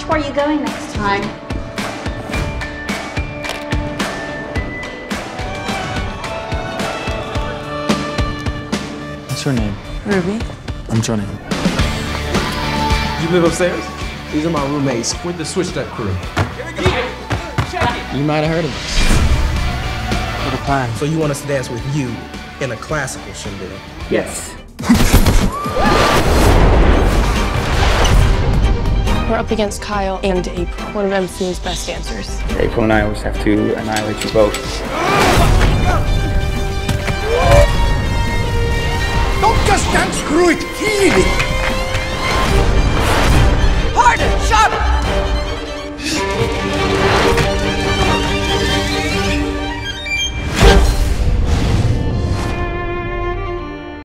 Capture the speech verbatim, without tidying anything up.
Watch where you're going next time. What's your name? Ruby. I'm Johnny. You live upstairs? These are my roommates with the Switch That crew. You might have heard of us. What a plan. So you want us to dance with you in a classical shindig? Yes. We're up against Kyle and April, one of M C's best dancers. April and I always have to annihilate you both. Don't just dance, screw it, feel it! Harder, sharper!